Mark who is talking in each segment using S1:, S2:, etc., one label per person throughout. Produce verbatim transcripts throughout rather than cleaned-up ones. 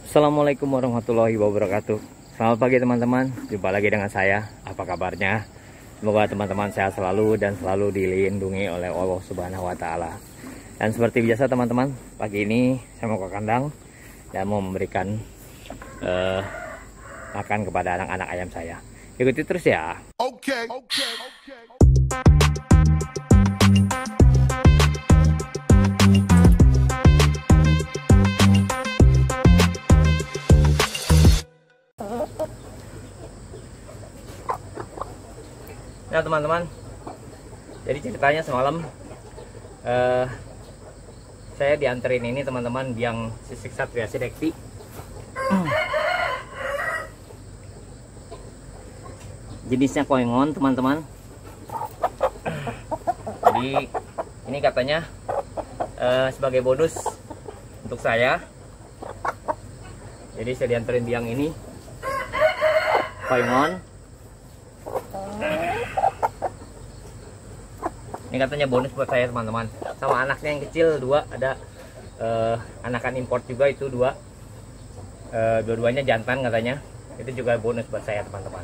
S1: Assalamualaikum warahmatullahi wabarakatuh. Selamat pagi teman-teman, jumpa lagi dengan saya. Apa kabarnya? Semoga teman-teman sehat selalu dan selalu dilindungi oleh Allah Subhanahu wa Ta'ala. Dan seperti biasa teman-teman, pagi ini saya mau ke kandang dan mau memberikan uh, makan kepada anak-anak ayam saya. Ikuti terus ya. Oke. Oke. Oke. Nah teman-teman, jadi ceritanya semalam uh, saya dianterin ini teman-teman biang sisik Satria Sidekti. Jenisnya koengon teman-teman. Jadi ini katanya uh, sebagai bonus untuk saya. Jadi saya dianterin biang ini koengon. Ini katanya bonus buat saya teman-teman. Sama anaknya yang kecil dua, ada uh, anakan import juga itu dua. Uh, dua-duanya jantan katanya. Itu juga bonus buat saya teman-teman.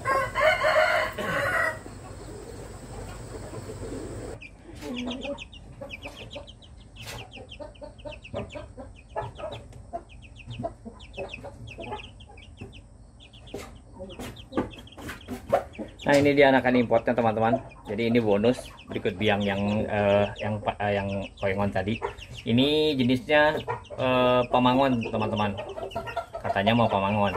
S1: Nah ini dia anakan importnya teman-teman. Jadi ini bonus berikut biang yang uh, yang uh, yang koengon tadi. Ini jenisnya uh, pamangon teman-teman. Katanya mau pamangon.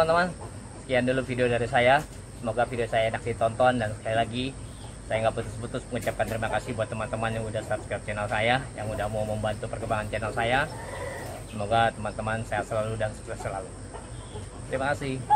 S1: teman-teman, sekian dulu video dari saya. Semoga video saya enak ditonton, dan sekali lagi saya nggak putus-putus mengucapkan terima kasih buat teman-teman yang udah subscribe channel saya, yang udah mau membantu perkembangan channel saya. Semoga teman-teman sehat selalu dan sukses selalu. Terima kasih.